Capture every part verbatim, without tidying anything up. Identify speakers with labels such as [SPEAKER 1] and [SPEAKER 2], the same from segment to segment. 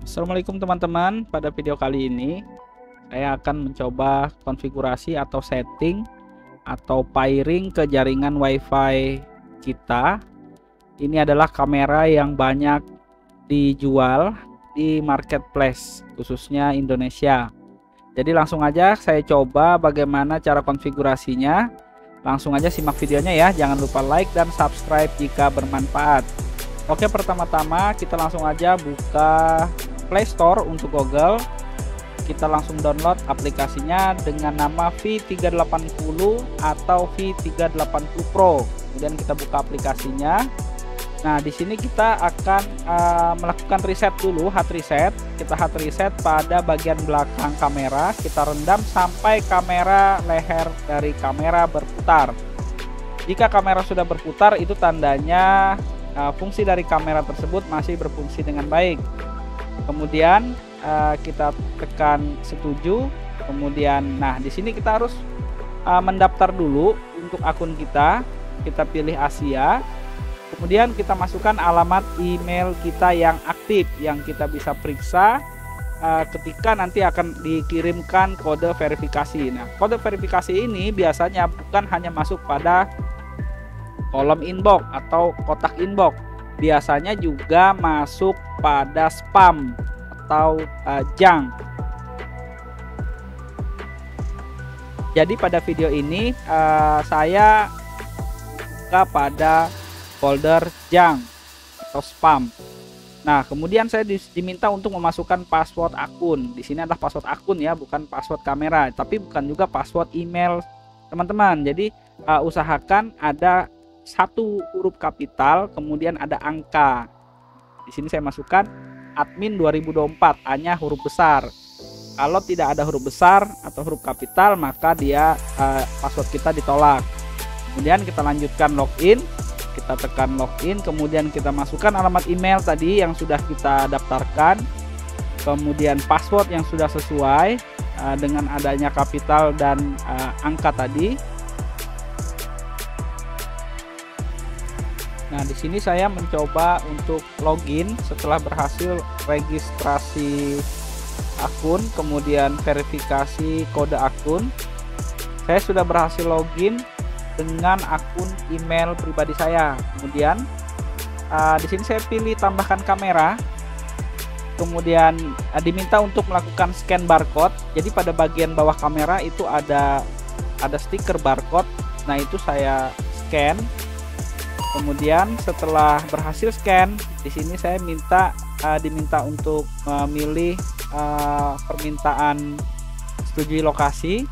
[SPEAKER 1] Assalamualaikum teman-teman, pada video kali ini saya akan mencoba konfigurasi atau setting atau pairing ke jaringan WiFi kita. Ini adalah kamera yang banyak dijual di marketplace khususnya Indonesia. Jadi langsung aja saya coba bagaimana cara konfigurasinya. Langsung aja simak videonya ya, jangan lupa like dan subscribe jika bermanfaat. Oke, pertama-tama kita langsung aja buka Play Store untuk Google. Kita langsung download aplikasinya dengan nama V tiga delapan nol atau V tiga delapan nol Pro. Kemudian kita buka aplikasinya. Nah, di sini kita akan uh, melakukan reset dulu, hard reset. Kita hard reset pada bagian belakang kamera. Kita rendam sampai kamera leher dari kamera berputar. Jika kamera sudah berputar, itu tandanya uh, fungsi dari kamera tersebut masih berfungsi dengan baik. Kemudian uh, kita tekan setuju. Kemudian, nah di sini kita harus uh, mendaftar dulu untuk akun kita. Kita pilih Asia. Kemudian kita masukkan alamat email kita yang aktif, yang kita bisa periksa uh, ketika nanti akan dikirimkan kode verifikasi. Nah, kode verifikasi ini biasanya bukan hanya masuk pada kolom inbox atau kotak inbox. Biasanya juga masuk pada spam atau uh, junk. Jadi pada video ini uh, saya buka pada folder junk atau spam. Nah, kemudian saya diminta untuk memasukkan password akun. Di sini adalah password akun ya, bukan password kamera, tapi bukan juga password email teman-teman. Jadi uh, usahakan ada satu huruf kapital, kemudian ada angka. Di sini saya masukkan admin dua ribu dua puluh empat, hanya huruf besar. Kalau tidak ada huruf besar atau huruf kapital, maka dia uh, password kita ditolak. Kemudian kita lanjutkan login, kita tekan login, kemudian kita masukkan alamat email tadi yang sudah kita daftarkan, kemudian password yang sudah sesuai uh, dengan adanya kapital dan uh, angka tadi. Nah, di sini saya mencoba untuk login setelah berhasil registrasi akun, kemudian verifikasi kode akun. Saya sudah berhasil login dengan akun email pribadi saya. Kemudian uh, di sini saya pilih tambahkan kamera. Kemudian uh, diminta untuk melakukan scan barcode. Jadi pada bagian bawah kamera itu ada ada stiker barcode. Nah, itu saya scan. Kemudian setelah berhasil scan, di sini saya minta uh, diminta untuk memilih uh, permintaan setujui lokasi.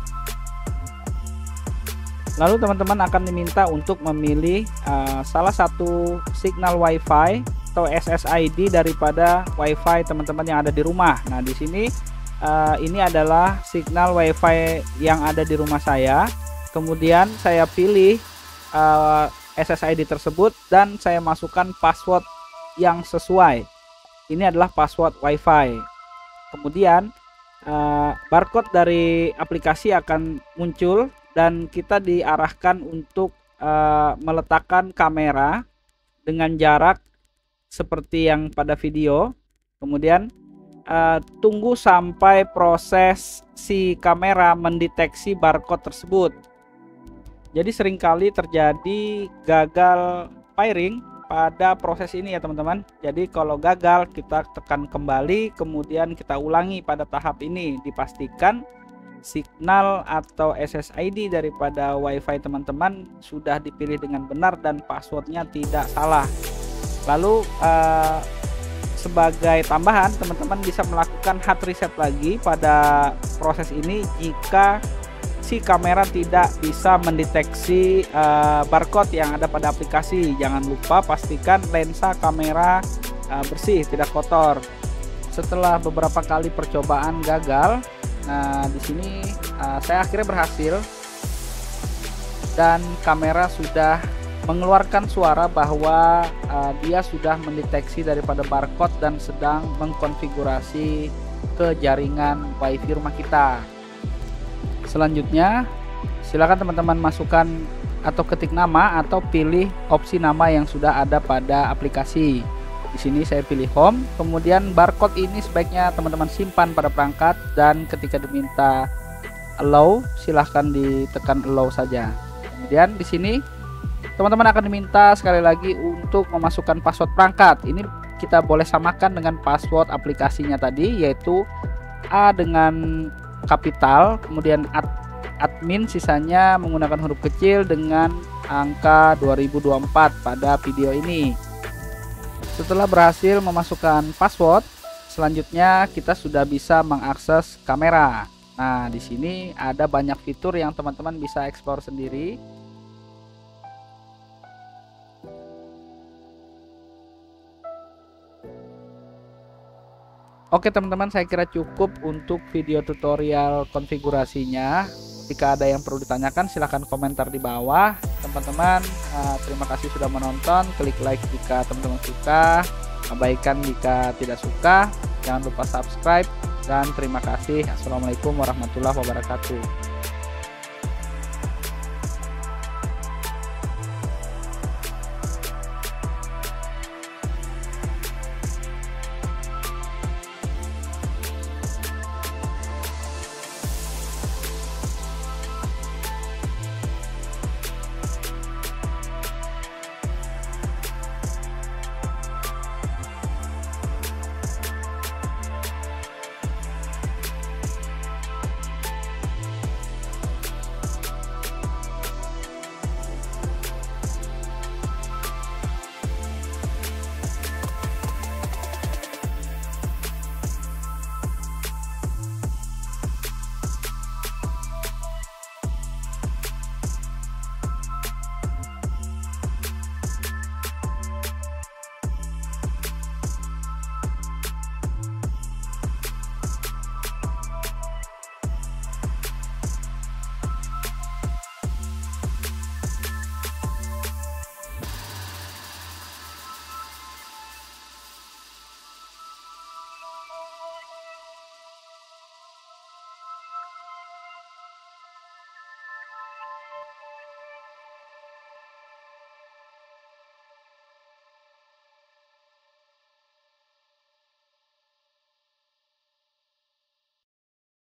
[SPEAKER 1] Lalu teman-teman akan diminta untuk memilih uh, salah satu signal WiFi atau S S I D daripada WiFi teman-teman yang ada di rumah. Nah, di sini uh, ini adalah signal WiFi yang ada di rumah saya. Kemudian saya pilih uh, S S I D tersebut dan saya masukkan password yang sesuai. Ini adalah password WiFi. Kemudian uh, barcode dari aplikasi akan muncul dan kita diarahkan untuk uh, meletakkan kamera dengan jarak seperti yang pada video. Kemudian uh, tunggu sampai proses si kamera mendeteksi barcode tersebut. Jadi seringkali terjadi gagal pairing pada proses ini ya teman-teman. Jadi kalau gagal kita tekan kembali, kemudian kita ulangi pada tahap ini. Dipastikan signal atau S S I D daripada WiFi teman-teman sudah dipilih dengan benar dan passwordnya tidak salah. Lalu eh, sebagai tambahan, teman-teman bisa melakukan hard reset lagi pada proses ini jika si kamera tidak bisa mendeteksi uh, barcode yang ada pada aplikasi. Jangan lupa pastikan lensa kamera uh, bersih, tidak kotor. Setelah beberapa kali percobaan gagal, nah di sini uh, saya akhirnya berhasil dan kamera sudah mengeluarkan suara bahwa uh, dia sudah mendeteksi daripada barcode dan sedang mengkonfigurasi ke jaringan WiFi rumah kita. Selanjutnya silakan teman-teman masukkan atau ketik nama atau pilih opsi nama yang sudah ada pada aplikasi. Di sini saya pilih home, kemudian barcode ini sebaiknya teman-teman simpan pada perangkat, dan ketika diminta allow silahkan ditekan allow saja. Kemudian di sini teman-teman akan diminta sekali lagi untuk memasukkan password perangkat. Ini kita boleh samakan dengan password aplikasinya tadi, yaitu A dengan kapital, kemudian ad, admin sisanya menggunakan huruf kecil dengan angka dua ribu dua puluh empat pada video ini. Setelah berhasil memasukkan password, selanjutnya kita sudah bisa mengakses kamera. Nah, di sini ada banyak fitur yang teman-teman bisa eksplor sendiri. Oke teman-teman, saya kira cukup untuk video tutorial konfigurasinya. Jika ada yang perlu ditanyakan silahkan komentar di bawah. Teman-teman, uh, terima kasih sudah menonton. Klik like jika teman-teman suka, abaikan jika tidak suka. Jangan lupa subscribe, dan terima kasih. Assalamualaikum warahmatullahi wabarakatuh.